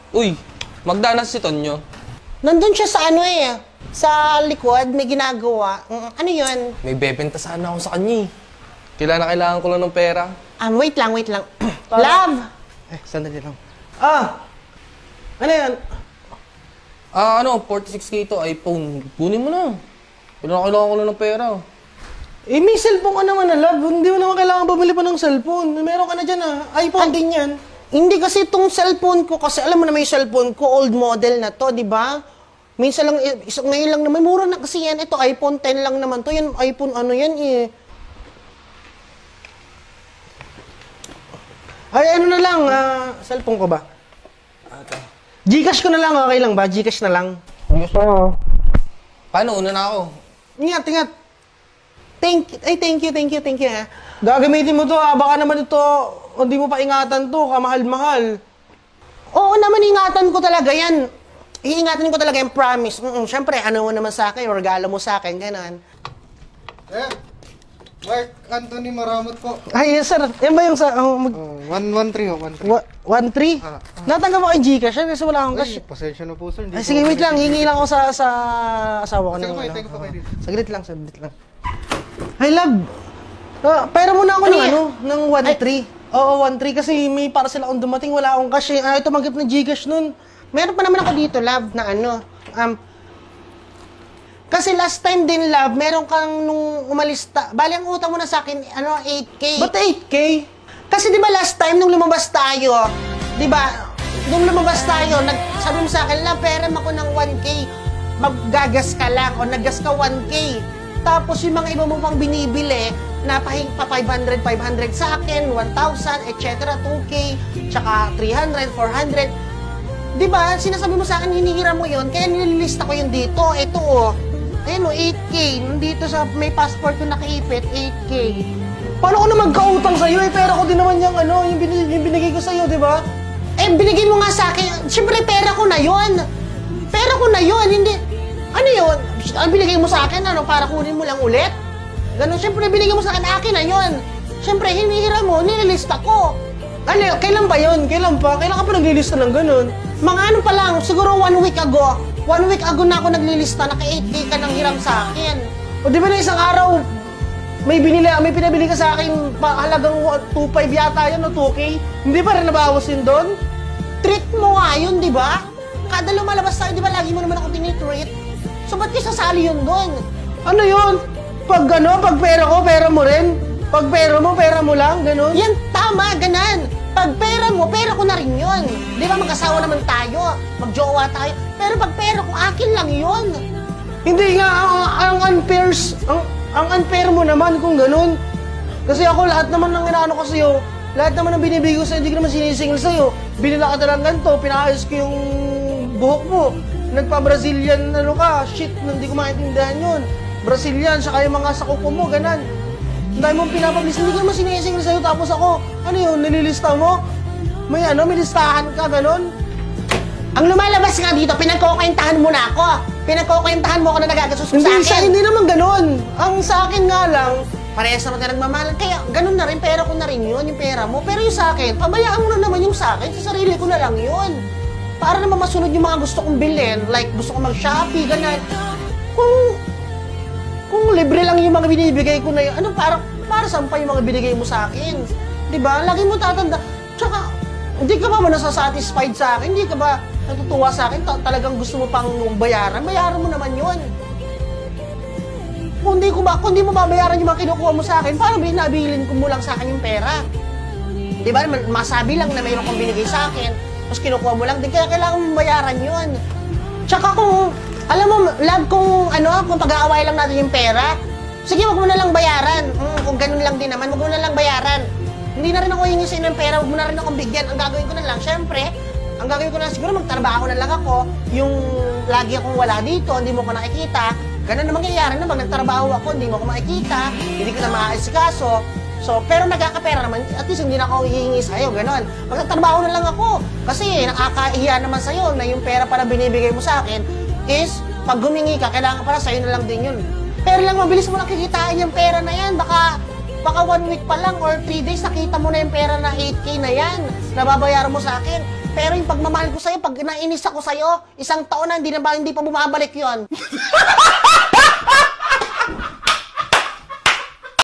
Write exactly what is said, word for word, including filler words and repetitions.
Uy, magdanas si Tonyo. Nandun siya sa ano eh. Sa likod, may ginagawa. Ano yun? May bebenta sana ako sa kanya eh. Kailangan na kailangan ko lang ng pera. Um, wait lang, wait lang. Love! Eh, sandali lang. Ah! Ano yan? Ah, ano, forty-six K to, iPhone. Kunin mo na. Kailangan kailangan ko lang ng pera. Eh, may cellphone ka naman na, love. Hindi mo naman kailangan bumili pa ng cellphone. Meron ka na dyan, ah. iPhone din yan. Hindi kasi itong cellphone ko, kasi alam mo na may cellphone ko, old model na to, di ba? Minsan lang, isang ngayon lang naman, mura na kasi yan. Ito, iPhone ten lang naman to. Yan, iPhone ano yan eh. Ay, ano na lang, ah, cellphone ko ba? Okay. Gcash ko na lang, okay lang ba? Gcash na lang. Gusto mo. Paano? Una na ako. Ingat, ingat. Thank you, ay, thank you, thank you, thank you ha. Gagamitin mo to, ah. Baka naman ito, hindi mo pa ingatan to, kamahal-mahal. Oo naman, ingatan ko talaga yan. Iingatan ko talaga yung promise. Mm-mm, Siyempre, ano mo naman sa akin, regalo mo sa akin, gano'n. Eh, Mark Anthony Maramot po. Ay, yes, sir. Yan ba yung sa... Oh, mag, Oh, one one three oh, one three. wa- one three? Ah, ah. Natanggap ako yung Gcash, eh, kasi wala akong cash. Ay, pasensya na po, sir. Hindi Ay, po sige, ako wait lang. nag- Hingi lang ako sa, sa asawa ko. Sige ng po, ano. thank you po kayo dito. Saglit lang, saglit lang. Hi, love. Ah, pera muna ako Ano ng yan? ano, ng one three. Oo, one three kasi may parcel akong dumating, wala akong cash. Eh. Ay, tumanggap ng Gcash nun. Meron pa naman ako dito, love, na ano. Um, kasi last time din, love, meron kang nung umalis, ta- bali ang utang mo na sa akin, ano, eight K. Ba't eight K? Kasi di ba last time nung lumabas tayo, di ba, nung lumabas tayo, nag, sabi mo sa akin, love, peram ako ng one K, maggagas ka lang, o naggas ka one K. Tapos yung mga iba mo pang binibili, na pahing pa five hundred, five hundred sa akin, one thousand, et cetera, two K, tsaka three hundred, four hundred. Di ba, sinasabi mo sa akin, hinihiram mo yon, kaya nililista ko yun dito, ito o. Ayan o, eight K. Nandito sa may passport ko nakaipit, eight K. Paano ko na magkautang sa'yo? Eh, pera ko din naman yung ano, yung, bin- yung binigay ko sa'yo, di ba? Eh, binigay mo nga sa akin. Siyempre, pera ko na yon. Pera ko na yon, hindi... Ano yun? Ang binigay mo sa akin, ano, para kunin mo lang ulit? Ganun, siyempre, binigay mo sa akin, akin na yon. Siyempre, hinihiram mo, nililista ko. Ano, kailan pa yon? Kailan pa? Kailan ka pa naglilista ng ganun? Mga ano pa lang, siguro one week ago. One week ago na ako naglilista, naka eight K ka nang hiram sa akin. O di ba na isang araw, may binili, may pinabili ka sa akin, pa, halagang two five yata yun, o two K? Hindi pa rin nabawas yun doon? Treat mo nga yun, di ba? Kada lumalabas tayo, di ba, lagi mo naman ako tinitreat? So, ba't ka sasali yun doon? Ano yun? Pag ano, pag pera ko, pera mo rin? Pag pera mo, pera mo lang, ganun? Yan, tama, ganan. Pag pera mo, pera ko na rin yun. Di ba, mag-asawa naman tayo, mag-jowa tayo. Pero pag pera ko, akin lang yun. Hindi nga, ang, ang unfair, ang, ang unfair mo naman kung ganun. Kasi ako, lahat naman ng inaano ko sa'yo, lahat naman ng binibigay ko sa'yo, hindi ko naman sinisingil sa'yo. Binila ka talagang ganito, pinaayos ko yung buhok mo. Nagpa-Brazilian, ano ka, shit, hindi ko maintindihan yun. Brazilian, saka yung mga sakupo mo, ganan. Ang dami mong pinapabilis, hindi ko naman sinisingil sa'yo, tapos ako, ano yun, nililista mo? May ano, may listahan ka, ganon? Ang lumalabas nga dito, pinagkukwentahan mo na ako. Pinagkukwentahan mo ako na nagagastos mo Hindi, sa sa, akin. hindi naman ganon. Ang sa akin nga lang, Parehas naman tayo nagmamahalan. Kaya ganun na rin, pera ko na rin yun, yung pera mo. Pero yung sa akin, pabayaan mo na naman yung sa akin, sa sarili ko na lang yun. Para naman masunod yung mga gusto kong bilhin, like gusto kong mag-Shopee, ganyan. Kung, kung libre lang yung mga binibigay ko na yun, ano, para, para saan pa yung mga binigay mo sa akin? Diba? Lagi mo tatanda. Tsaka, hindi ka ba ba nasasatisfied sa akin? Hindi ka ba natutuwa sa akin? Ta- talagang gusto mo pang bayaran? Bayaran mo naman yun. Kung di, ko ba, kung di mo babayaran yung mga kinukuha mo sa akin, paano binabilin ko mo lang sa akin yung pera? Di ba? Masabi lang na mayroon kang binigay sa akin, tapos kinukuha mo lang, di kaya kailangan mo bayaran yun. Tsaka kung, alam mo, love, kung ano, kung pag-aaway lang natin yung pera, sige, wag mo na lang bayaran. Hmm, kung ganun lang din naman, wag mo na lang bayaran. Hindi na rin ako hingi sa inyo ng pera, wag mo na rin akong bigyan. Ang gagawin ko na lang, syempre, ang gagawin ko na siguro magtrabaho na lang ako, yung lagi akong wala dito, hindi mo ko nakikita. Ganun na mangyayari na pag nagtrabaho ako, hindi mo ko makikita, hindi ko na maaasikaso. So, pero nagkakapera naman, at least hindi na ako hihingi sa'yo, ganun. Pag nagtrabaho na lang ako, kasi nakakahiya naman sa'yo na yung pera pala binibigay mo sa akin is, pag humingi ka, kailangan pala sa'yo na lang din yun. Pero lang, mabilis mo lang kikitain yung pera na yan, baka baka one week pa lang or three days, nakita mo na yung pera na eight K na yan, na babayaran mo sa akin. Pero yung pagmamahal ko sa'yo, pag nainis ako sa'yo, isang taon na, hindi na ba, hindi pa bumabalik yon.